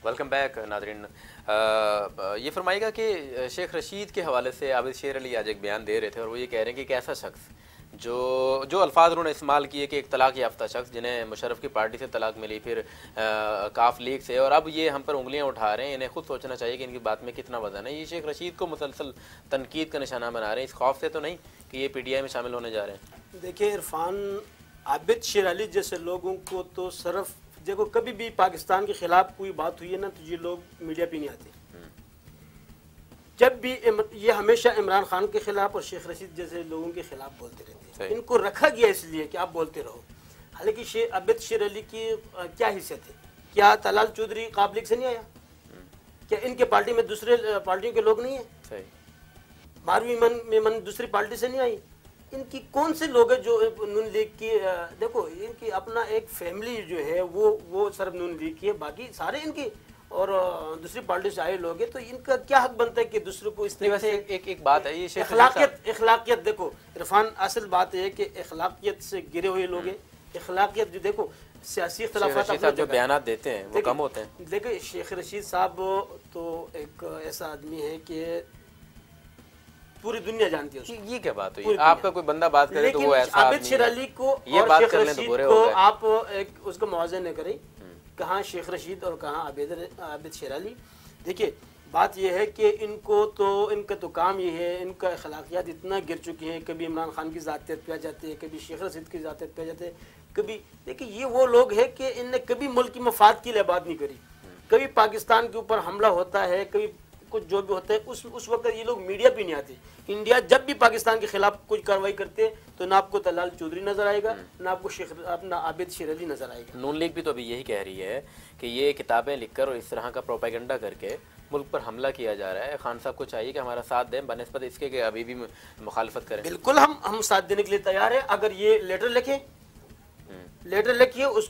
Welcome back ناظرین. یہ فرمائیے گا کہ شیخ رشید کے حوالے سے عابد شیر علی آج ایک بیان دے رہے تھے اور وہ یہ کہہ رہے ہیں کہ ایک ایسا شخص جو الفاظ انہوں نے استعمال کیے کہ ایک طلاق یافتہ شخص جنہیں مشرف کی پارٹی سے طلاق ملی، پھر کاف لیگ سے، اور اب یہ ہم پر انگلیاں اٹھا رہے ہیں. انہیں خود سوچنا چاہیے کہ ان کی بات میں کتنا وزن ہے. یہ شیخ رشید کو مسلسل تنقید کا نشانہ بنا رہے ہیں، اس خوف سے تو نہیں کہ یہ پی ٹی آئی میں شامل ہونے جا رہے ہیں؟ دیکھیے عرفان، عابد شیر علی جیسے لوگوں کو تو صرف دیکھو، کبھی بھی پاکستان کے خلاف کوئی بات ہوئی ہے نا تو یہ لوگ میڈیا پہ نہیں آتے. جب بھی یہ ہمیشہ عمران خان کے خلاف اور شیخ رشید جیسے لوگوں کے خلاف بولتے رہتے ہیں. ان کو رکھا گیا اس لیے کہ آپ بولتے رہو. حالانکہ عابد شیر علی کی کیا حیثیت ہے؟ کیا طلال چودھری قابل لیگ سے نہیں آیا؟ کیا ان کے پارٹی میں دوسرے پارٹیوں کے لوگ نہیں ہیں؟ ماروی میمن دوسری پارٹی سے نہیں آئی. ان کی کون سے لوگ ہیں جو نون لیگ کی؟ دیکھو، ان کی اپنا ایک فیملی جو ہے وہ صرف نون لیگ کی ہے، باقی سارے ان کی اور دوسری پارٹی سے آئے لوگ ہیں. تو ان کا کیا حق بنتا ہے کہ دوسروں کو اس طرح سے ایک بات ہے یہ اخلاقیت دیکھو عرفان، اصل بات یہ ہے کہ اخلاقیت سے گرے ہوئے لوگ ہیں. اخلاقیت جو دیکھو، سیاسی اختلافات جو بیانات دیتے ہیں وہ کم ہوتے ہیں. دیکھیں شیخ رشید صاحب تو ایک ایسا آدمی ہے کہ پوری دنیا جانتی ہے. یہ کیا بات ہوئی؟ آپ کا کوئی بندہ بات کرے تو وہ ایسا عابد شیر علی کو اور شیخ رشید کو آپ اس کا موازنہ نہ کریں، کہاں شیخ رشید اور کہاں عابد شیر علی. دیکھیے بات یہ ہے کہ ان کا تو کام یہ ہے، ان کا اخلاقیات اتنا گر چکے ہیں. کبھی عمران خان کی ذاتیت پہ آ جاتے ہیں، کبھی شیخ رشید کی ذاتیت پہ آ جاتے ہیں، کبھی دیکھیے یہ وہ لوگ ہیں کہ ان نے کبھی ملک کی مفاد کے لیے بات نہیں کری. کبھی پاکستان کے اوپر حملہ ہوتا ہے، کبھی کچھ جو بھی ہوتا ہے، اس وقت یہ لوگ میڈیا پہ نہیں آتے. انڈیا جب بھی پاکستان کے خلاف کچھ کارروائی کرتے تو نہ آپ کو طلال چودھری نظر آئے گا، نہ آپ کو اپنا عابد شیر علی نظر آئے گا. نون لیگ بھی تو ابھی یہی کہہ رہی ہے کہ یہ کتابیں لکھ کر اور اس طرح کا پروپیگنڈا کر کے ملک پر حملہ کیا جا رہا ہے. خان صاحب کو چاہیے کہ ہمارا ساتھ دیں بنسبت اس کے کہ ابھی بھی مخالفت کریں. بالکل ہم ساتھ دینے کے لیے تیار ہیں. اگر یہ لیٹر لکھیے، اس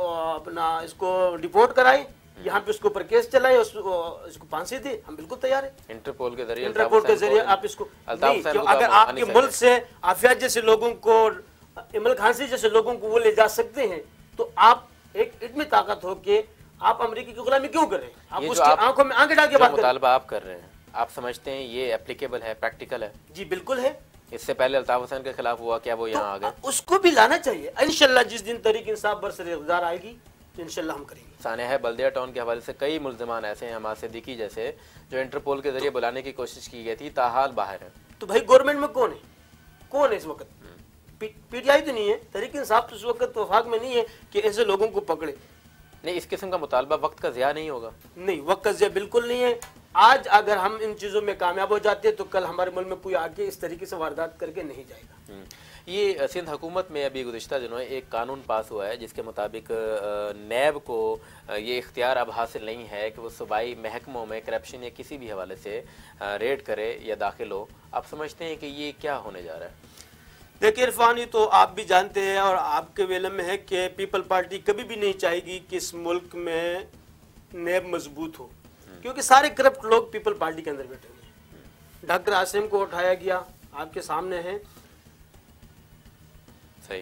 کو رپورٹ کرائیں، یہاں پہ اس کے اوپر کیس چلائے، اس کو پھانسی دے، ہم بالکل تیار ہیں. انٹرپول کے ذریعے آپ اس کو اگر آپ کے ملک سے آفیات جیسے لوگوں کو، امل خان جیسے لوگوں کو وہ لے جا سکتے ہیں، تو آپ ایک اتنی طاقت ہو کہ آپ امریکی کی غلامی کیوں کر رہے ہیں؟ آپ اس کی آنکھوں میں آنکھیں ڈال کے بات کریں. مطالبہ آپ کر رہے ہیں، آپ سمجھتے ہیں یہ اپلیکیبل ہے، پریکٹیکل ہے؟ جی بالکل ہے. اس سے پہلے الطاف حسین کے خلاف ہوا، کیا وہ یہاں آ گئے؟ اس کو بھی لانا چاہیے. انشاءاللہ جس دن تحریک انصاف برسر اقتدار آئے گی تو انشاءاللہ ہم کریں گے. سانحہ بلدیہ ٹاؤن کے حوالے سے کئی ملزمان ایسے ہیں، حماد صدیقی جیسے، جو انٹرپول کے ذریعے بلانے کی کوشش کی گئی تھی، تاحال باہر ہیں. تو بھائی گورنمنٹ میں کون ہے اس وقت؟ پی ٹی آئی تو نہیں ہے، تحریک انصاف تو اس وقت وفاق میں نہیں ہے کہ ایسے لوگوں کو پکڑے. نہیں، اس قسم کا مطالبہ وقت کا ضیاع نہیں ہوگا؟ نہیں، وقت کا ضیاع بالکل نہیں ہے. آج اگر ہم ان چیزوں میں کامیاب ہو جاتے ہیں تو کل ہمارے ملک میں کوئی آگے اس طریقے سے واردات کر کے نہیں جائے گا. یہ سندھ حکومت میں ابھی گزشتہ دنوں ایک قانون پاس ہوا ہے جس کے مطابق نیب کو یہ اختیار اب حاصل نہیں ہے کہ وہ صوبائی محکموں میں کرپشن یا کسی بھی حوالے سے ریڈ کرے یا داخل ہو. آپ سمجھتے ہیں کہ یہ کیا ہونے جا رہا ہے؟ دیکھیے عرفان، یہ تو آپ بھی جانتے ہیں اور آپ کے علم میں ہے کہ پیپل پارٹی کبھی بھی نہیں چاہے گی کہ اس ملک میں نیب مضبوط ہو، کیونکہ سارے کرپٹ لوگ پیپل پارٹی کے اندر بیٹھے ہوئے ہیں. ڈاکٹر عاصم کو اٹھایا گیا، آپ کے سامنے ہے. صحیح.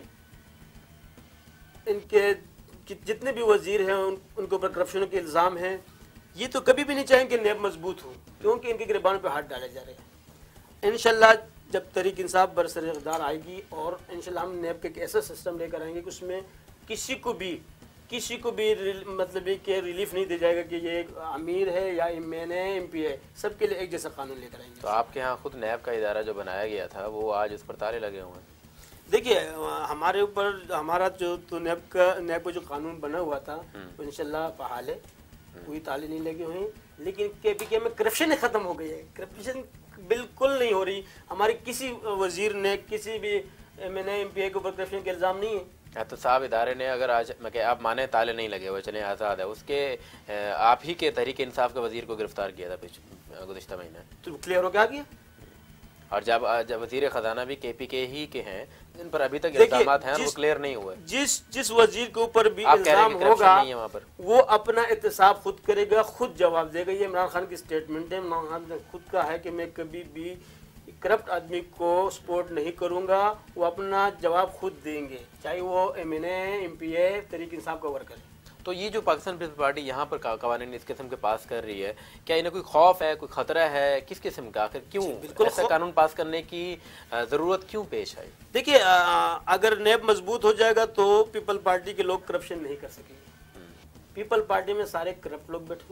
ان کے جتنے بھی وزیر ہیں ان کے اوپر کرپشن کے الزام ہیں. یہ تو کبھی بھی نہیں چاہیں کہ نیب مضبوط ہو، کیونکہ ان کے گریبانوں پہ ہاتھ ڈالے جا رہے ہیں. انشاءاللہ جب تحریک انصاف برسر اقتدار آئے گی اور انشاءاللہ ہم نیب کے ایک ایسا سسٹم لے کر آئیں گے کہ اس میں کسی کو بھی مطلب کہ ریلیف نہیں دیا جائے گا کہ یہ امیر ہے یا ایم پی ہے، سب کے لیے ایک جیسا قانون لے کر آئیں گے. تو آپ کے ہاں خود نیب کا ادارہ جو بنایا گیا تھا وہ آج اس پر تالے لگے ہوئے ہیں. دیکھیے ہمارے اوپر ہمارا جو تو نیب کا جو قانون بنا ہوا تھا وہ انشاءاللہ فعال ہے، کوئی تالے نہیں لگے ہوئے ہیں. لیکن کے پی کے میں کرپشن ختم ہو گئی ہے، کرپشن بالکل نہیں ہو رہی. ہمارے کسی وزیر نے کسی بھی ایم پی اے کے اوپر کرپشن کے الزام نہیں ہے. تو صاحب ادارے نے اگر آج آپ مانے تالے نہیں لگے ہوئے، چلیں آزاد ہے، اس کے آپ ہی کے تحریک انصاف کے وزیر کو گرفتار کیا تھا گزشتہ مہینے. تو کلیئر ہو کیا اور جب وزیر خزانہ بھی کے پی کے ہی کے ہیں، جن پر ابھی تک الزامات ہیں وہ کلیئر نہیں ہوئے. جس وزیر کے اوپر بھی الزام ہوگا وہ اپنا احتساب خود کرے گا، خود جواب دے گا. یہ عمران خان کی سٹیٹمنٹ ہے. عمران خان نے خود کہا ہے کہ میں کبھی بھی کرپٹ آدمی کو سپورٹ نہیں کروں گا. وہ اپنا جواب خود دیں گے، چاہے وہ ایم پی اے تحریک انصاف کا ورکر ہے. تو یہ جو پاکستان پیپلز پارٹی یہاں پر قوانین اس قسم کے پاس کر رہی ہے، کیا انہیں کوئی خوف ہے، کوئی خطرہ ہے، کس قسم کا؟ آخر کیوں ایسا قانون پاس کرنے کی ضرورت کیوں پیش آئی؟ دیکھیے اگر نیب مضبوط ہو جائے گا تو پیپل پارٹی کے لوگ کرپشن نہیں کر سکیں گے. پیپل پارٹی میں سارے کرپٹ لوگ بیٹھے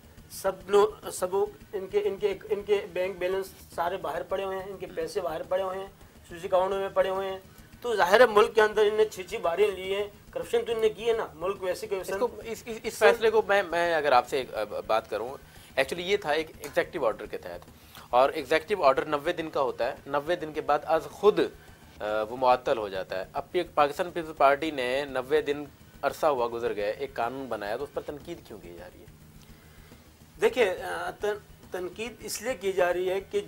ہیں، سب ان کے بینک بیلنس سارے باہر پڑے ہوئے ہیں، ان کے پیسے باہر پڑے ہوئے ہیں، سوسی اکاؤنٹ میں پڑے ہوئے ہیں. تو ظاہر ہے ملک کے اندر انہیں 6 باریاں لی ہیں، کرپشن تو انہیں کی ہے نا. ملک ویسے کہ اس فیصلے کو میں اگر آپ سے بات کروں، ایکچولی یہ تھا ایک ایگزیکٹو آرڈر کے تحت، اور ایگزیکٹو آرڈر 90 دن کا ہوتا ہے. 90 دن کے بعد از خود وہ معطل ہو جاتا ہے. اب پاکستان پیپلز پارٹی نے 90 دن عرصہ ہوا گزر گئے، ایک قانون بنایا، تو اس پر تنقید کیوں کی جا رہی ہے؟ دیکھیے تنقید اس لیے کی جا رہی ہے کہ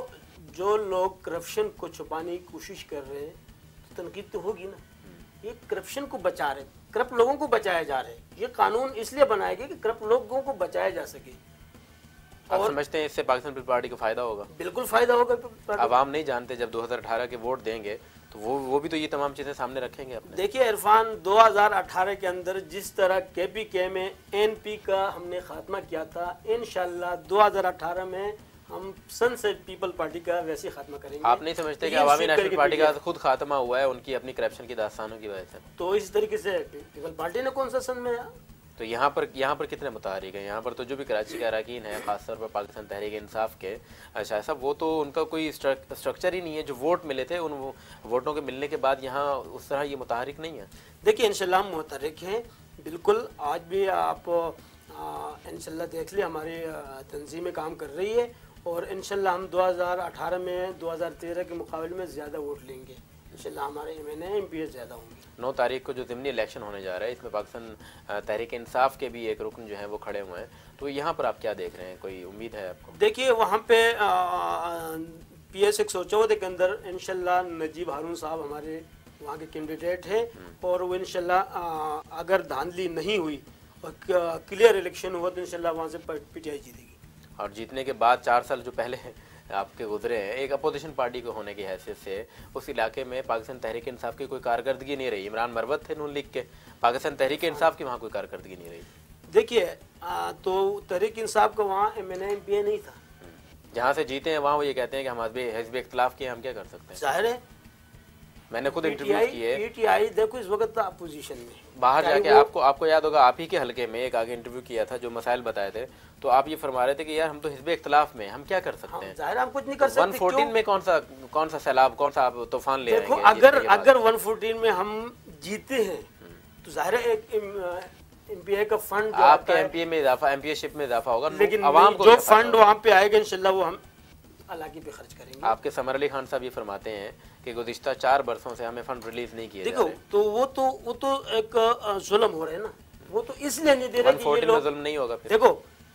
جو لوگ کرپشن کو چھپانے کی کوشش کر رہے ہیں، تو تنقید تو ہوگی نا. یہ کرپشن کو بچا رہے، کرپٹ لوگوں کو بچایا جا رہا ہے. یہ قانون اس لیے بنایا گیا کہ کرپٹ لوگوں کو بچایا جا سکے. آپ سمجھتے ہیں اس سے پاکستان پیپلز پارٹی کو فائدہ ہوگا؟ بالکل فائدہ ہوگا. عوام نہیں جانتے، جب 2018 کے ووٹ دیں گے تو وہ بھی تو یہ تمام چیزیں سامنے رکھیں گے اپنے. دیکھیے عرفان، 2018 کے اندر جس طرح KPK میں NP کا ہم نے خاتمہ کیا تھا، انشاءاللہ 2018 میں ہم سن سے پیپل پارٹی کا ویسے خاتمہ کریں گے. آپ نہیں سمجھتے کہ عوامی نیشنل پارٹی کا خود خاتمہ ہوا ہے ان کی اپنی کرپشن کی داستانوں کی وجہ سے؟ تو اس طریقے سے پیپل پارٹی نے کون سا سن میں؟ تو یہاں پر کتنے متحرک ہیں؟ یہاں پر تو جو بھی کراچی کے اراکین ہیں، خاص طور پر پاکستان تحریک انصاف کے شاہ صاحب، وہ تو ان کا کوئی اسٹرکچر ہی نہیں ہے. جو ووٹ ملے تھے، ان ووٹوں کے ملنے کے بعد یہاں اس طرح یہ متحرک نہیں ہے. دیکھیے انشاءاللہ ہم متحرک ہیں بالکل. آج بھی آپ انشاءاللہ دیکھ لیں ہماری تنظیمیں کام کر رہی ہے، اور انشاءاللہ ہم 2018 میں 2013 کے مقابلے میں زیادہ ووٹ لیں گے. انشاءاللہ ہمارے MPs زیادہ ہوں گے. 9 تاریخ کو جو ضمنی الیکشن ہونے جا رہا ہے، اس میں پاکستان تحریک انصاف کے بھی ایک رکن جو ہیں وہ کھڑے ہوئے ہیں. تو یہاں پر آپ کیا دیکھ رہے ہیں؟ کوئی امید ہے آپ کو؟ دیکھیے وہاں پہ PS 114 کے اندر انشاءاللہ نجیب ہارون صاحب ہمارے وہاں کے کینڈیڈیٹ ہیں، اور وہ انشاءاللہ اگر دھاندلی نہیں ہوئی اور کلیئر الیکشن ہوا تو انشاءاللہ وہاں سے PTI جیتے گی. اور جیتنے کے بعد 4 سال جو پہلے آپ کے گزرے ہیں، ایک اپوزیشن پارٹی کو ہونے کی حیثیت سے اس علاقے میں پاکستان تحریک انصاف کی کوئی کارکردگی نہیں رہی. عمران مروت تھے نون لیگ کے، پاکستان تحریک انصاف کی وہاں کوئی کارکردگی نہیں رہی. دیکھیے تو تحریک انصاف کا وہاں MPA نہیں تھا. جہاں سے جیتے ہیں وہاں وہ یہ کہتے ہیں کہ ہم حزب اختلاف کے ہم کیا کر سکتے ہیں؟ ظاہر ہے میں نے خود انٹرویو کیے. PTI دیکھو اس وقت اپوزیشن میں باہر جا کے آپ کو یاد ہوگا، آپ ہی کے حلقے میں ایک آگے انٹرویو کیا تھا، جو مسائل بتائے تھے، تو آپ یہ فرما رہے تھے کہ یار ہم تو حزب اختلاف میں ہم کیا کر سکتے ہیں؟ ظاہر ہم کچھ نہیں کر سکتے. 114 میں کون سا سیلاب، کون سا طوفان لے دیکھو آئیں گے؟ اگر 114 میں ہم جیتے ہیں تو ظاہر ہے ایک MPA کا فنڈ آپ کے MPA میں اضافہ، MPA شپ میں اضافہ ہوگا، لیکن عوام کو جو فنڈ وہاں پہ آئے گا انشاءاللہ وہ ہم علاقے پہ خرچ کریں گے. آپ کے سمر علی خان صاحب یہ فرماتے ہیں کہ گزشتہ 4 برسوں سے ہمیں فنڈ ریلیز نہیں کیے. دیکھو تو وہ تو ایک ظلم ہو رہا ہے نا. وہ تو اس لیے نہیں دے رہے کہ یہ لوگ ظلم نہیں ہوگا. دیکھو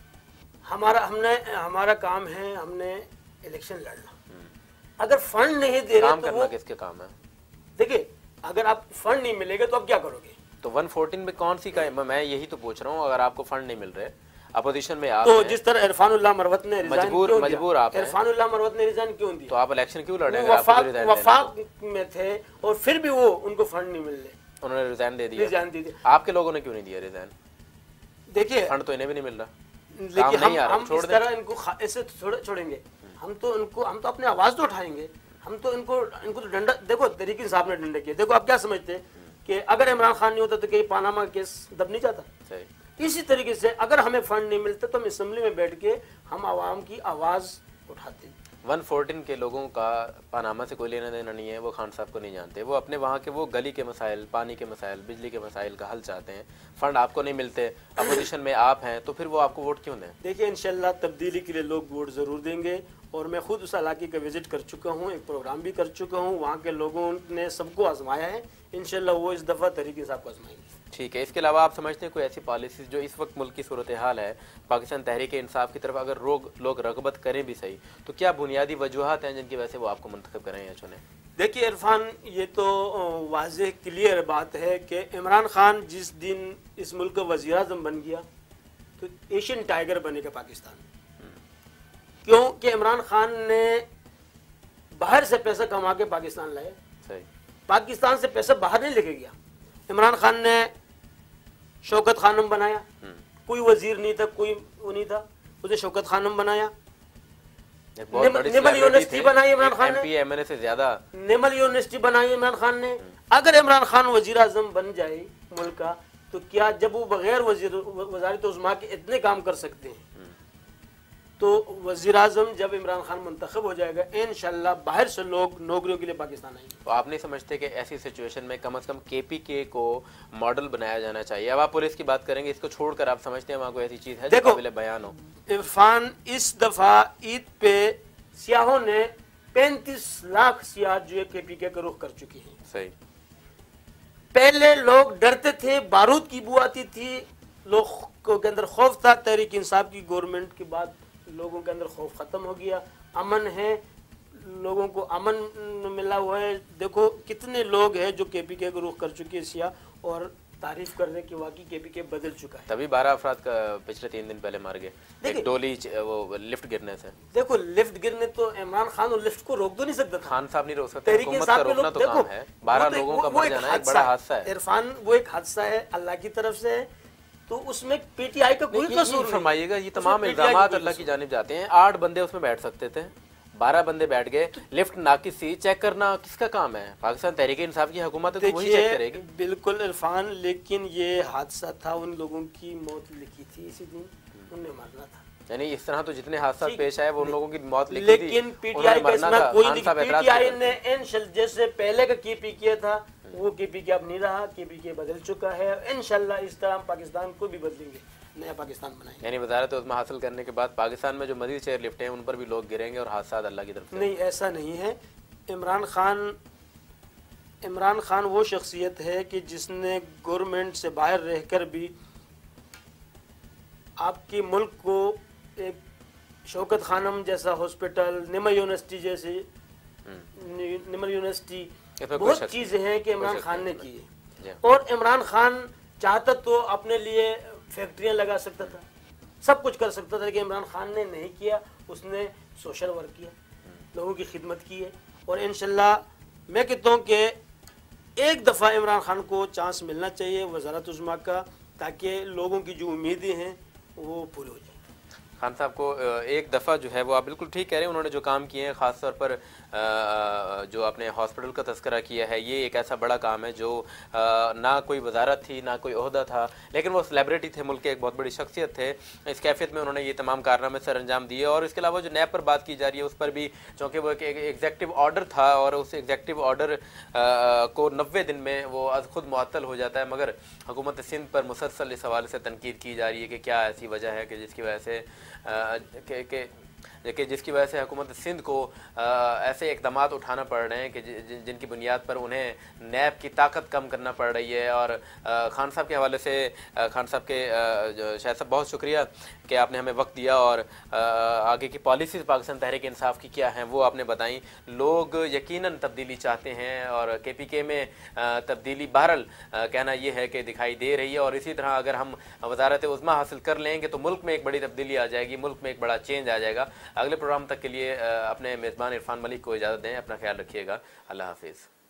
ہمارا کام ہے، ہم نے الیکشن لڑنا. اگر فنڈ نہیں دے رہے کام کرنا کس کے کام ہے؟ دیکھیے اگر آپ فنڈ نہیں ملے گا تو آپ کیا کرو گے؟ تو 114 میں کون سی کا میں یہی تو پوچھ رہا ہوں. اگر آپ کو فنڈ نہیں مل رہے، اپوزیشن میں آپ تو جس طرح عرفان اللہ مروت نے مجبور آپ عرفان اللہ مروت نے ریزائن کیوں دیا؟ تو آپ الیکشن کیوں لڑ رہے ہیں؟ وفاق میں تھے اور پھر بھی وہ ان کو فنڈ نہیں مل رہے، انہوں نے ریزائن دے دیا. آپ کے لوگوں نے کیوں نہیں دیا ریزائن؟ دیکھیے فنڈ تو انہیں بھی نہیں مل رہا، لیکن ہم اس طرح ان کو ایسے چھوڑیں گے؟ ہم تو اپنی آواز تو اٹھائیں گے. ہم تو ان کو تو ڈنڈا، دیکھو تحریک انصاف نے ڈنڈا کیا. دیکھو آپ کیا سمجھتے ہیں کہ اگر عمران خان نہیں ہوتا تو کہ پاناما کیس دب نہیں جاتا؟ اسی طریقے سے اگر ہمیں فنڈ نہیں ملتا تو ہم اسمبلی میں بیٹھ کے ہم عوام کی آواز اٹھاتے. 114 کے لوگوں کا پاناما سے کوئی لینا دینا نہیں ہے. وہ خان صاحب کو نہیں جانتے. وہ اپنے وہاں کے وہ گلی کے مسائل، پانی کے مسائل، بجلی کے مسائل کا حل چاہتے ہیں. فنڈ آپ کو نہیں ملتے، اپوزیشن میں آپ ہیں، تو پھر وہ آپ کو ووٹ کیوں دیں؟ دیکھیے انشاءاللہ تبدیلی کے لیے لوگ ووٹ ضرور دیں گے، اور میں خود اس علاقے کا وزٹ کر چکا ہوں، ایک پروگرام بھی کر چکا ہوں. وہاں کے لوگوں نے سب کو آزمایا ہے. انشاءاللہ وہ اس دفعہ تحریک انصاف کو آزمائیں گے. ٹھیک ہے. اس کے علاوہ آپ سمجھتے ہیں کوئی ایسی پالیسیز جو اس وقت ملک کی صورتحال ہے، پاکستان تحریک انصاف کی طرف اگر لوگ رغبت کریں بھی صحیح، تو کیا بنیادی وجوہات ہیں جن کی وجہ سے وہ آپ کو منتخب کریں یا چنیں؟ دیکھیے عرفان، یہ تو واضح کلیئر بات ہے کہ عمران خان جس دن اس ملک کا وزیر اعظم بن گیا تو ایشین ٹائیگر بنے گا پاکستان. کیوں کہ عمران خان نے باہر سے پیسہ کما کے پاکستان لائے. پاکستان سے پیسہ باہر نہیں لے کے گیا. عمران خان نے शौकत खानम बनाया, कोई वजीर नहीं था, कोई वो नहीं था, उसे शौकत खानम बनाया। नेमल यूनिवर्सिटी बनाई इमरान खान ने, एमएनए से ज्यादा नेमल यूनिवर्सिटी बनाई इमरान खान ने। अगर इमरान खान वजीर आजम बन जाए मुल्क का, तो क्या जब वो बगैर वज़ारत उज़्मा के इतने काम कर सकते हैं, तो वज़ीर आज़म जब इमरान खान मुंतखब हो जाएगा, इंशाल्लाह बाहर से लोग नौकरियों के लिए पाकिस्तान आएंगे। तो आप नहीं समझते कि ऐसी सिचुएशन में कम से कम केपीके को मॉडल बनाया जाना चाहिए? अब आप पुलिस की बात करेंगे, इसको छोड़कर आप समझते हैं वहाँ कोई ऐसी चीज़ है जो काबिल बयान हो? इरफान, इस दफ़ा ईद पे सियाहों ने 35 लाख सियाह जो है केपीके का रुख कर चुके हैं। सही। पहले लोग डरते थे, बारूद की बू आती थी, लोगों के अंदर खौफ था। तहरीक इंसाफ की गवर्नमेंट के बाद लोगों के अंदर खौफ खत्म हो गया, अमन है, लोगों को अमन मिला हुआ है। देखो कितने लोग हैं जो केपीके को रुख कर चुके हैं सियाह, और तारीफ कर रहे हैं कि वाकई केपीके बदल चुका है। तभी 12 अफराद का पिछले 3 दिन पहले मार गए एक डोली वो लिफ्ट गिरने से। देखो लिफ्ट गिरने तो इमरान खान और लिफ्ट को रोक तो नहीं सकता था, खान साहब नहीं रोक सकते, हुकूमत का रोकना तो काम है। 12 लोगों का मर जाना एक बड़ा हादसा है इरफान, वो एक हादसा है, अल्लाह की तरफ से है, तो उसमें पीटीआई का कोई कसूर नहीं। फरमाइएगा, ये तमाम इल्जाम अल्लाह की जानिब जाते हैं। 8 बंदे उसमें बैठ सकते थे, 12 बंदे बैठ गए। लिफ्ट नाकिस थी, चेक करना किसका काम है? पाकिस्तान तहरीक इंसाफ की हुकूमत है तो वही चेक करेगी। बिल्कुल इरफान, लेकिन ये हादसा था, उन लोगों की मौत लिखी थी इसी दिन, उन्हें मरना था। यानी इस तरह तो जितने हादसा पेश आए वो उन लोगों की मौत लिखी थी, लेकिन पीटीआई का इसमें कोई नहीं। पीटीआई ने जैसे पहले का केपीके था, वो केपीके अब नहीं रहा, केपीके बदल चुका है। इंशाल्लाह इस तरह हम पाकिस्तान को भी बदलेंगे, नया पाकिस्तान बनाएंगे। यानी वज़ारत उज़्मा हासिल करने के बाद पाकिस्तान में जो मज़ीद चेयर लिफ्ट हैं उन पर भी लोग गिरेंगे और हादसा अल्लाह की तरफ से। नहीं, ऐसा नहीं है। इमरान खान वो शख्सियत है कि जिसने गवर्नमेंट से बाहर रहकर भी आपके मुल्क को एक शौकत खानम जैसा हॉस्पिटल, निमल यूनिवर्सिटी जैसी, निमल यूनिवर्सिटी, बहुत चीज़ें हैं कि इमरान खान ने की है। और इमरान खान चाहता तो अपने लिए फैक्ट्रियां लगा सकता था, सब कुछ कर सकता था, लेकिन इमरान खान ने नहीं किया। उसने सोशल वर्क किया, लोगों की खिदमत की है। और इंशाल्लाह मैं कहता हूँ कि एक दफ़ा इमरान खान को चांस मिलना चाहिए वज़ारत उज़्मा का, ताकि लोगों की जो उम्मीदें हैं वो पूरी हो जाए। खान साहब को एक दफ़ा जो है वो आप बिल्कुल ठीक कह रहे हैं, उन्होंने जो काम किए हैं, ख़ास तौर पर जो आपने हॉस्पिटल का तज़किरा किया है, ये एक ऐसा बड़ा काम है जो ना कोई वजारत थी, ना कोई ओहदा था, लेकिन वो सेलिब्रिटी थे, मुल्क के एक बहुत बड़ी शख्सियत थे। इस कैफियत में उन्होंने ये तमाम कारनामे सर अंजाम दिए। और इसके अलावा जो नैब पर बात की जा रही है उस पर भी, चूँकि वो एक एग्जेक्टिव ऑर्डर था और उस एग्जेक्टिव ऑर्डर को 90 दिन में वो खुद मुअत्तल हो जाता है, मगर हुकूमत सिंध पर मुसलसल इस हवाले से तनकीद की जा रही है कि क्या ऐसी वजह है कि जिसकी वजह से जिसकी वजह से हुकूमत सिंध को ऐसे इक़दाम उठाना पड़ रहे हैं कि जिनकी बुनियाद पर उन्हें नैब की ताकत कम करना पड़ रही है। और खान साहब के हवाले से, खान साहब के शायद साहब बहुत शुक्रिया कि आपने हमें वक्त दिया और आगे की पॉलिसीज़ पाकिस्तान तहरीक इंसाफ की क्या हैं वो आपने बताई। लोग यकीनन तब्दीली चाहते हैं और केपीके में तब्दीली बहरहाल कहना ये है कि दिखाई दे रही है। और इसी तरह अगर हम वज़ारत उज़्मा हासिल कर लेंगे तो मुल्क में एक बड़ी तब्दीली आ जाएगी, मुल्क में एक बड़ा चेंज आ जाएगा। अगले प्रोग्राम तक के लिए अपने मेज़बान इरफान मलिक को इजाज़त दें। अपना ख्याल रखिएगा। अल्लाह हाफिज़।